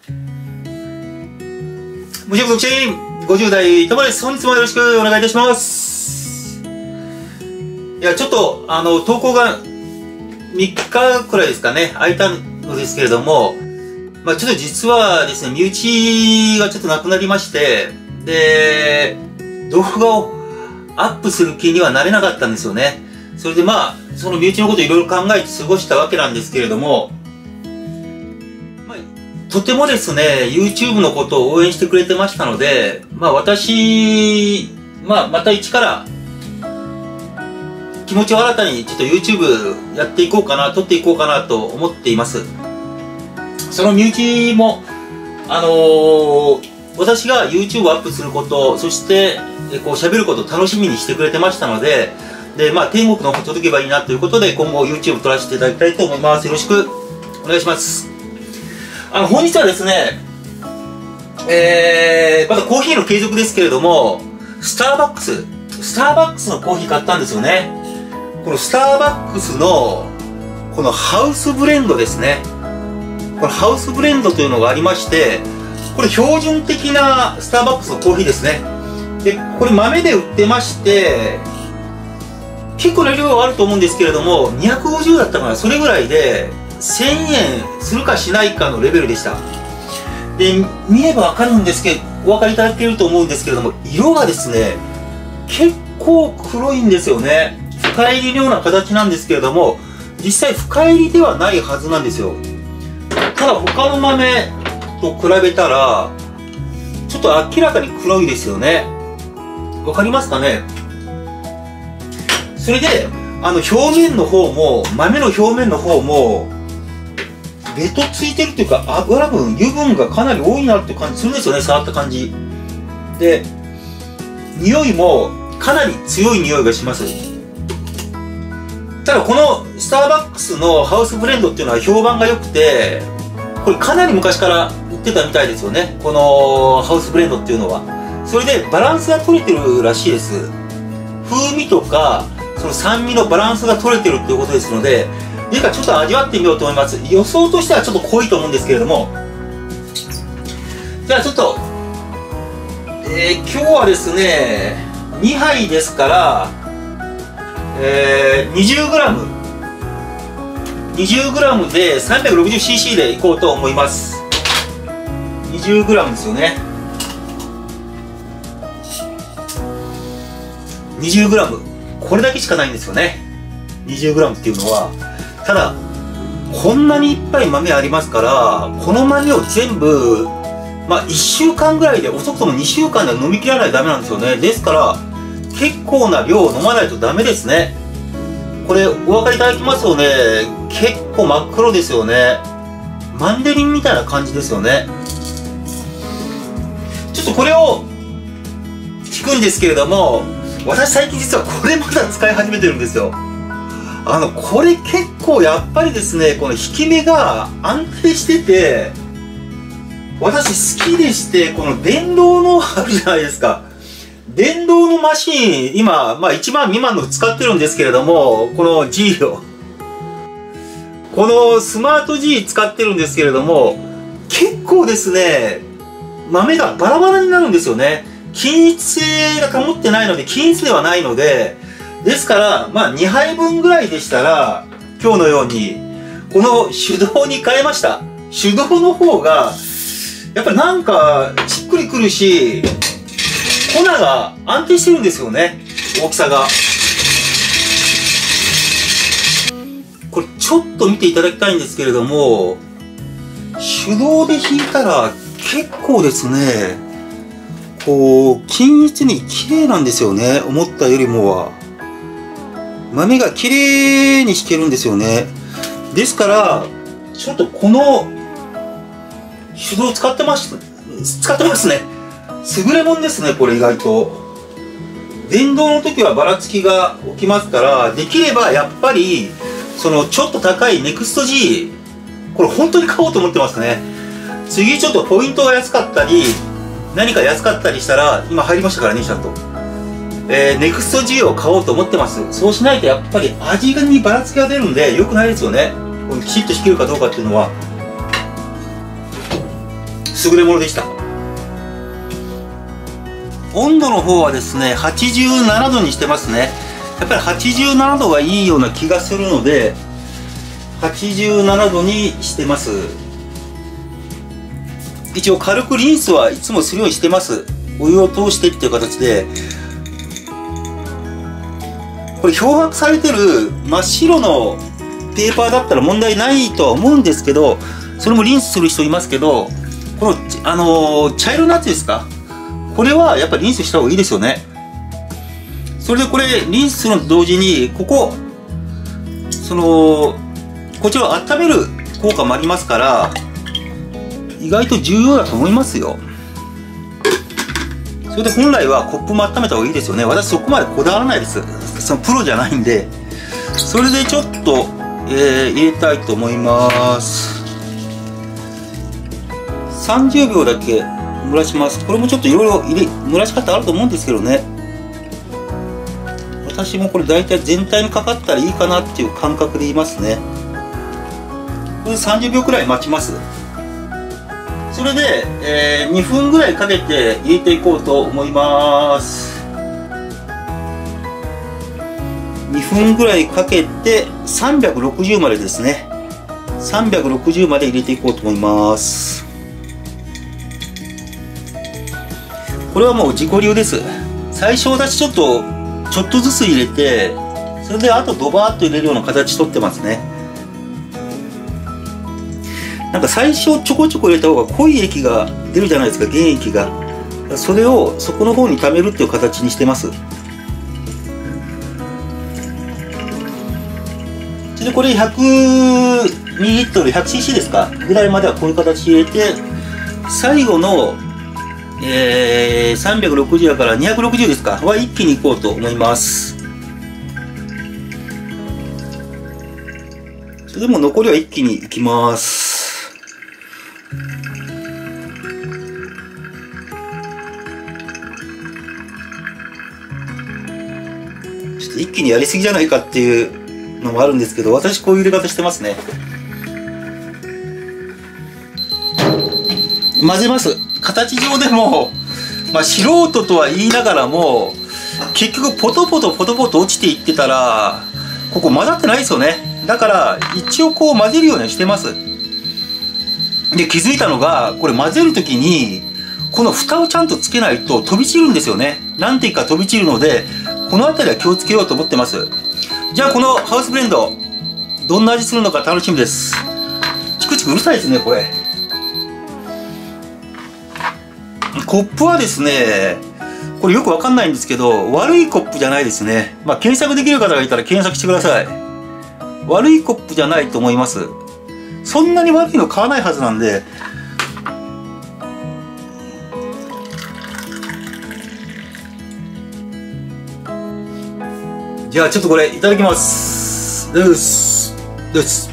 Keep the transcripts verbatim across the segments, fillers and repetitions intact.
無職独身ごじゅう代ともです。本日もよろしくお願いいたします。いや、ちょっと、あの、投稿がみっかくらいですかね、空いたのですけれども、まあちょっと実はですね、身内がちょっとなくなりまして、で、動画をアップする気にはなれなかったんですよね。それでまあ、その身内のことをいろいろ考えて過ごしたわけなんですけれども、まあ、とてもですね、YouTube のことを応援してくれてましたので、まあ私、まあまた一から気持ちを新たにちょっと YouTube やっていこうかな、撮っていこうかなと思っています。その身内も、あのー、私が YouTube をアップすること、そして、えこう喋ることを楽しみにしてくれてましたので、で、まあ、天国の方に届けばいいなということで、今後 YouTube 撮らせていただきたいと思います。よろしくお願いします。あの、本日はですね、えー、またコーヒーの継続ですけれども、スターバックス、スターバックスのコーヒー買ったんですよね。このスターバックスの、このハウスブレンドですね。このハウスブレンドというのがありまして、これ標準的なスターバックスのコーヒーですね。で、これ豆で売ってまして、結構な量はあると思うんですけれども、にひゃくごじゅうだったかな、それぐらいで、せんえんするかしないかのレベルでした。で、見ればわかるんですけど、お分かりいただけると思うんですけれども、色がですね、結構黒いんですよね。深入りのような形なんですけれども、実際深入りではないはずなんですよ。ただ他の豆と比べたら、ちょっと明らかに黒いですよね。わかりますかね？それで、あの表面の方も、豆の表面の方も、ベトついてるっていうか、油分、油分がかなり多いなって感じするんですよね、触った感じ。で、匂いもかなり強い匂いがします。ただこのスターバックスのハウスブレンドっていうのは評判が良くて、これかなり昔から売ってたみたいですよね、このハウスブレンドっていうのは。それでバランスが取れてるらしいです。風味とか、その酸味のバランスが取れてるっていうことですので、いいかちょっと味わってみようと思います。予想としてはちょっと濃いと思うんですけれども。じゃあちょっと、えー、今日はですね、にはいですから、えー、にじゅうグラム。にじゅうグラム で さんびゃくろくじゅうシーシー でいこうと思います。にじゅうグラム ですよね。にじゅうグラム。これだけしかないんですよね。にじゅうグラム っていうのは。ただ、こんなにいっぱい豆ありますから、この豆を全部、まあいっしゅうかんぐらいで、遅くともにしゅうかんでは飲み切らないとダメなんですよね。ですから、結構な量を飲まないとダメですね。これ、お分かりいただきますよね。結構真っ黒ですよね。マンデリンみたいな感じですよね。ちょっとこれを聞くんですけれども、私最近実はこれまだ使い始めてるんですよ。あの、これ結構やっぱりですね、この引き目が安定してて、私好きでして、この電動のあるじゃないですか。電動のマシン、今、まあいちまん未満の使ってるんですけれども、この G を。このスマート G 使ってるんですけれども、結構ですね、豆がバラバラになるんですよね。均一性が保ってないので、均一ではないので、ですから、まあにはいぶんぐらいでしたら、今日のように、この手動に変えました。手動の方が、やっぱりなんか、しっくりくるし、粉が安定してるんですよね。大きさが。これちょっと見ていただきたいんですけれども、手動で引いたら結構ですね、こう、均一に綺麗なんですよね。思ったよりもは。豆が綺麗に引けるんですよね。ですから、ちょっとこの手動使ってます、使ってますね。優れもんですね、これ意外と。電動の時はばらつきが起きますから、できればやっぱり、そのちょっと高いネクスト G、これ本当に買おうと思ってますね。次ちょっとポイントが安かったり、何か安かったりしたら、今入りましたからね、ちゃんと。えー、ネクスト G を買おうと思ってます。そうしないとやっぱり味にばらつきが出るんで良くないですよね。これきちっと引けるかどうかっていうのは。 優れものでした。温度の方はですね、はちじゅうななどにしてますね。やっぱりはちじゅうななどがいいような気がするので、はちじゅうななどにしてます。一応軽くリンスはいつもするようにしてます。お湯を通してっていう形で。これ漂白されてる真っ白のペーパーだったら問題ないとは思うんですけど、それもリンスする人いますけど、この、あのー、茶色のやつですか、これはやっぱりリンスした方がいいですよね。それでこれリンスするのと同時に、ここそのこちらを温める効果もありますから、意外と重要だと思いますよ。それで本来はコップも温めた方がいいですよね。私そこまでこだわらないです。そのプロじゃないんで。それでちょっと、えー、入れたいと思います。さんじゅうびょうだけ蒸らします。これもちょっといろいろ入れ蒸らし方あると思うんですけどね。私もこれ大体全体にかかったらいいかなっていう感覚で言いますね。これさんじゅうびょうくらい待ちます。それで、えー、にふんぐらいかけて入れていこうと思います。にふんぐらいかけてさんびゃくろくじゅうまでですね。さんびゃくろくじゅうまで入れていこうと思います。これはもう自己流です。最初私ちょっとちょっとずつ入れて、それであとドバーッと入れるような形取ってますね。なんか最初ちょこちょこ入れた方が濃い液が出るじゃないですか、原液が。それをそこの方に溜めるっていう形にしてます。それでこれ ひゃくミリリットル、ひゃくシーシー ですかぐらいまではこういう形入れて、最後のえー、さんびゃくろくじゅうだからにひゃくろくじゅうですかは一気にいこうと思います。それでも残りは一気にいきます。ちょっと一気にやりすぎじゃないかっていうのもあるんですけど、私こういう入れ方してますね。混ぜます。形上でも、まあ、素人とは言いながらも結局ポトポトポトポト落ちていってたらここ混ざってないですよね。だから一応こう混ぜるようにしてます。で気づいたのが、これ混ぜる時にこの蓋をちゃんとつけないと飛び散るんですよね。何滴か飛び散るので、この辺りは気をつけようと思ってます。じゃあこのハウスブレンドどんな味するのか楽しみです。チクチクうるさいですねこれ。コップはですね、これよくわかんないんですけど、悪いコップじゃないですね。まあ、検索できる方がいたら検索してください。悪いコップじゃないと思います。そんなに悪いの買わないはずなんで。じゃあちょっとこれいただきます。よし。よし。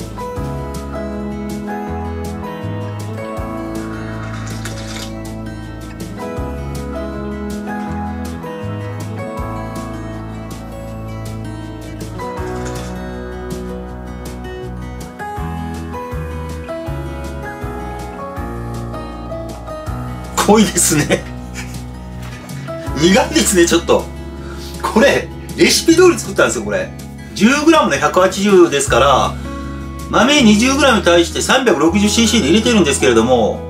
濃いですね。苦いですね、ちょっと。これ、レシピ通り作ったんですよ、これ。じゅうグラム でひゃくはちじゅうですから、豆 にじゅうグラム に対して さんびゃくろくじゅうシーシー で入れてるんですけれども、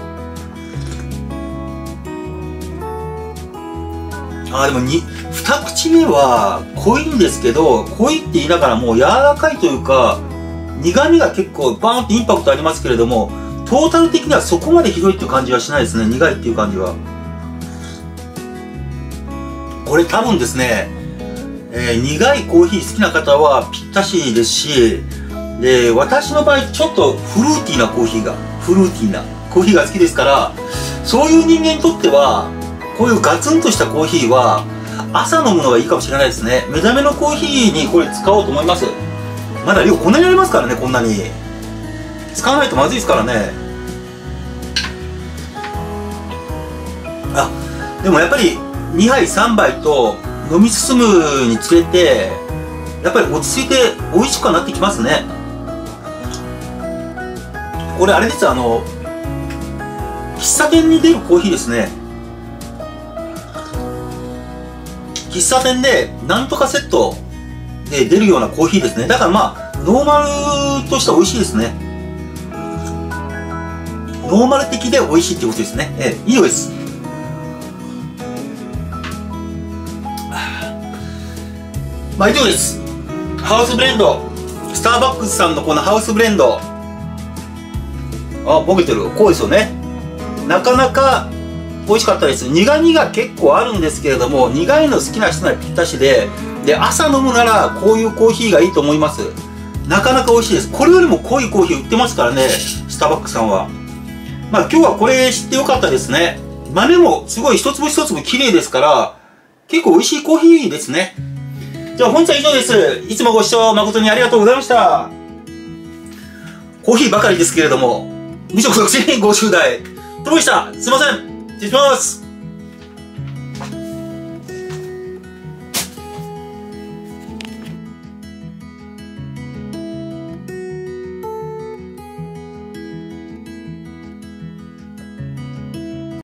あーでもに、二口目は濃いんですけど、濃いって言いながらもう柔らかいというか、苦味が結構バーンってインパクトありますけれども、トータル的にはそこまでひどいっていう感じはしないですね。苦いっていう感じは。これ多分ですね、えー、苦いコーヒー好きな方はぴったしですし、で、私の場合ちょっとフルーティーなコーヒーが、フルーティーなコーヒーが好きですから、そういう人間にとっては、こういうガツンとしたコーヒーは朝飲むのがいいかもしれないですね。目覚めのコーヒーにこれ使おうと思います。まだ量こんなにありますからね、こんなに。使わないとまずいですからね。あ、でもやっぱりにはいさんばいと飲み進むにつれてやっぱり落ち着いて美味しくはなってきますね。これあれです、あの季喫茶店に出るコーヒーですね。喫茶店でなんとかセットで出るようなコーヒーですね。だからまあノーマルとしては美味しいですね。ノーマル的で美味しいってことですね。ええ、いいよです。まあ以上です。ハウスブレンド、スターバックスさんのこのハウスブレンド、あ、ボケてる。こうですよね。なかなか美味しかったです。苦味が結構あるんですけれども、苦いの好きな人にはぴったしで、で、朝飲むならこういうコーヒーがいいと思います。なかなか美味しいです。これよりも濃いコーヒー売ってますからね、スターバックスさんは。まあ今日はこれ知ってよかったですね。豆もすごい一粒一粒綺麗ですから、結構美味しいコーヒーですね。じゃあ本日は以上です。いつもご視聴誠にありがとうございました。コーヒーばかりですけれども、無職のくせにごじゅう代、ともでした。すいません。失礼します。